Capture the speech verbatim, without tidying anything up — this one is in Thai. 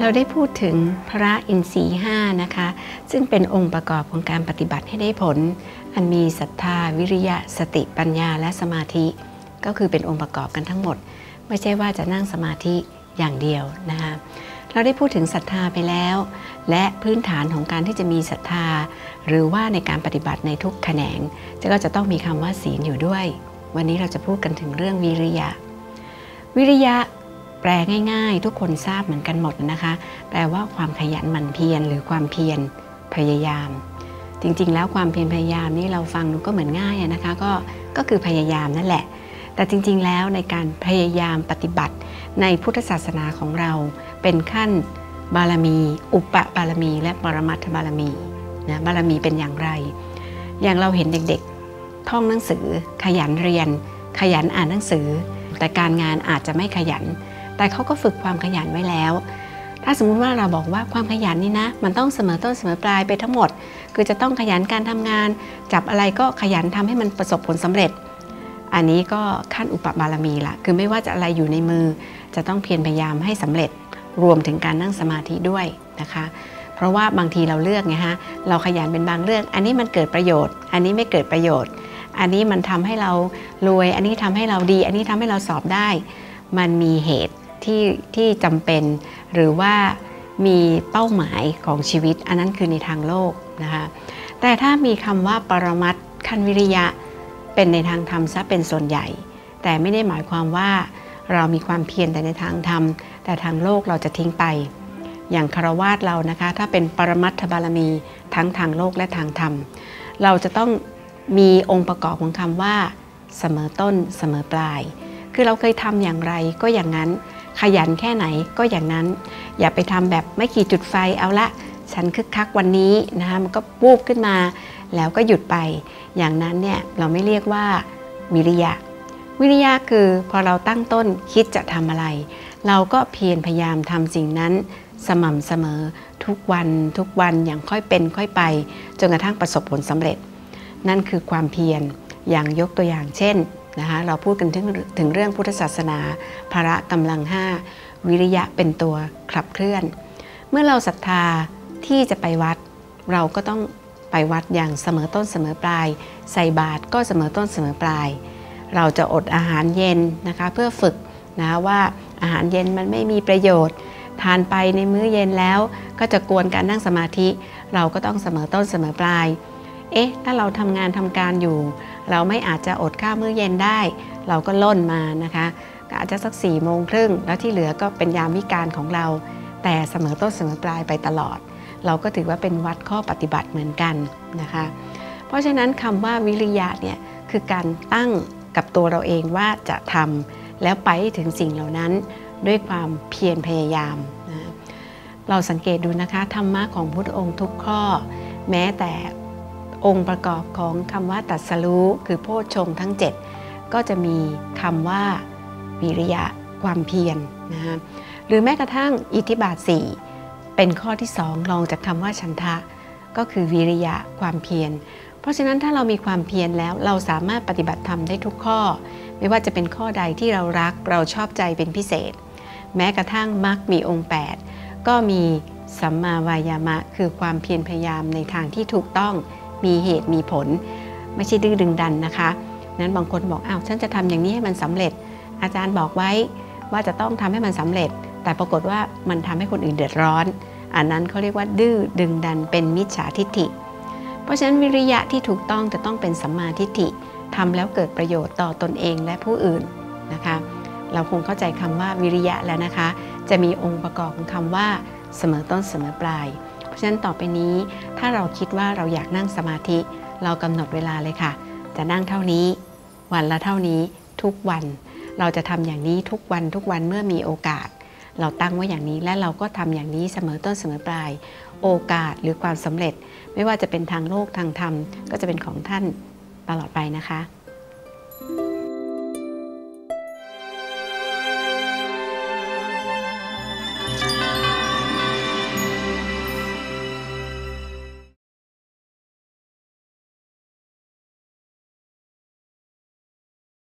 เราได้พูดถึงพระอินทรีย์ห้านะคะซึ่งเป็นองค์ประกอบของการปฏิบัติให้ได้ผลอันมีศรัทธาวิริยะสติปัญญาและสมาธิก็คือเป็นองค์ประกอบกันทั้งหมดไม่ใช่ว่าจะนั่งสมาธิอย่างเดียวนะคะเราได้พูดถึงศรัทธาไปแล้วและพื้นฐานของการที่จะมีศรัทธาหรือว่าในการปฏิบัติในทุกแขนงก็จะต้องมีคำว่าศีลอยู่ด้วยวันนี้เราจะพูดกันถึงเรื่องวิริยะวิริยะแปลง่ายๆทุกคนทราบเหมือนกันหมดนะคะแปลว่าความขยันหมั่นเพียรหรือความเพียรพยายามจริงๆแล้วความเพียรพยายามนี่เราฟังดูก็เหมือนง่ายนะคะก็ก็คือพยายามนั่นแหละแต่จริงๆแล้วในการพยายามปฏิบัติในพุทธศาสนาของเราเป็นขั้นบารมีอุปบารมีและปรมัตถบารมีนะบารมีเป็นอย่างไรอย่างเราเห็นเด็กๆท่องหนังสือขยันเรียนขยันอ่านหนังสือแต่การงานอาจจะไม่ขยันแต่เขาก็ฝึกความขยันไว้แล้วถ้าสมมุติว่าเราบอกว่าความขยันนี่นะมันต้องเสมอต้นเสมอปลายไปทั้งหมดคือจะต้องขยันการทำงานจับอะไรก็ขยันทำให้มันประสบผลสำเร็จอันนี้ก็ขั้นอุปบารมีละคือไม่ว่าจะอะไรอยู่ในมือจะต้องเพียรพยายามให้สำเร็จรวมถึงการนั่งสมาธิด้วยนะคะเพราะว่าบางทีเราเลือกไงฮะเราขยันเป็นบางเรื่องอันนี้มันเกิดประโยชน์อันนี้ไม่เกิดประโยชน์อันนี้มันทำให้เรารวยอันนี้ทำให้เราดีอันนี้ทำให้เราสอบได้มันมีเหตุที่ที่จำเป็นหรือว่ามีเป้าหมายของชีวิตอันนั้นคือในทางโลกนะคะแต่ถ้ามีคำว่าปรมัตถ์ขั้นวิริยะเป็นในทางธรรมซะเป็นส่วนใหญ่แต่ไม่ได้หมายความว่าเรามีความเพียรแต่ในทางธรรมแต่ทางโลกเราจะทิ้งไปอย่างฆราวาสเรานะคะถ้าเป็นปรมัตถบารมีทั้งทางโลกและทางธรรมเราจะต้องมีองค์ประกอบของคำว่าเสมอต้นเสมอปลายคือเราเคยทำอย่างไรก็อย่างนั้นขยันแค่ไหนก็อย่างนั้นอย่าไปทำแบบไม่กี่จุดไฟเอาละฉันคึกคักวันนี้นะคะมันก็วูบขึ้นมาแล้วก็หยุดไปอย่างนั้นเนี่ยเราไม่เรียกว่าวิริยะวิริยะคือพอเราตั้งต้นคิดจะทำอะไรเราก็เพียรพยายามทำสิ่งนั้นสม่ำเสมอทุกวันทุกวันอย่างค่อยเป็นค่อยไปจนกระทั่งประสบผลสำเร็จนั่นคือความเพียรอย่างยกตัวอย่างเช่นนะคะเราพูดกันถึงถึงเรื่องพุทธศาสนาพละกำลังห้าวิริยะเป็นตัวขับเคลื่อนเมื่อเราศรัทธาที่จะไปวัดเราก็ต้องไปวัดอย่างเสมอต้นเสมอปลายใส่บาตรก็เสมอต้นเสมอปลายเราจะอดอาหารเย็นนะคะเพื่อฝึกนะว่าอาหารเย็นมันไม่มีประโยชน์ทานไปในมื้อเย็นแล้วก็จะกวนการนั่งสมาธิเราก็ต้องเสมอต้นเสมอปลายเอ๊ะถ้าเราทำงานทำการอยู่เราไม่อาจจะอดข้าวมื้อเย็นได้เราก็ล่นมานะคะอาจจะสักสี่โมงครึ่งแล้วที่เหลือก็เป็นยามวิกาลของเราแต่เสมอต้นเสมอปลายไปตลอดเราก็ถือว่าเป็นวัดข้อปฏิบัติเหมือนกันนะคะเพราะฉะนั้นคำว่าวิริยะเนี่ยคือการตั้งกับตัวเราเองว่าจะทำแล้วไปถึงสิ่งเหล่านั้นด้วยความเพียรพยายามนะเราสังเกตดูนะคะธรรมะของพุทธองค์ทุกข้อแม้แต่องค์ประกอบของคำว่าตรัสรู้คือโพชฌงค์ทั้งเจ็ดก็จะมีคำว่าวิริยะความเพียรนะหรือแม้กระทั่งอิทธิบาทสี่เป็นข้อที่สองรองจากคำว่าฉันทะก็คือวิริยะความเพียรเพราะฉะนั้นถ้าเรามีความเพียรแล้วเราสามารถปฏิบัติธรรมได้ทุกข้อไม่ว่าจะเป็นข้อใดที่เรารักเราชอบใจเป็นพิเศษแม้กระทั่งมรรคมีองค์แปดก็มีสัมมาวายามะคือความเพียรพยายามในทางที่ถูกต้องมีเหตุมีผลไม่ใช่ดื้อดึงดันนะคะนั้นบางคนบอกอ้าวฉันจะทำอย่างนี้ให้มันสำเร็จอาจารย์บอกไว้ว่าจะต้องทำให้มันสำเร็จแต่ปรากฏว่ามันทำให้คนอื่นเดือดร้อนอันนั้นเขาเรียกว่าดื้อดึงดันเป็นมิจฉาทิฏฐิเพราะฉะนั้นวิริยะที่ถูกต้องจะต้องเป็นสัมมาทิฏฐิทำแล้วเกิดประโยชน์ต่อตนเองและผู้อื่นนะคะเราคงเข้าใจคำว่าวิริยะแล้วนะคะจะมีองค์ประกอบของคำว่าเสมอต้นเสมอปลายเพราะฉะนั้นต่อไปนี้ถ้าเราคิดว่าเราอยากนั่งสมาธิเรากำหนดเวลาเลยค่ะจะนั่งเท่านี้วันละเท่านี้ทุกวันเราจะทำอย่างนี้ทุกวันทุกวันเมื่อมีโอกาสเราตั้งไว้อย่างนี้และเราก็ทำอย่างนี้เสมอต้นเสมอปลายโอกาสหรือความสำเร็จไม่ว่าจะเป็นทางโลกทางธรรมก็จะเป็นของท่านตลอดไปนะคะ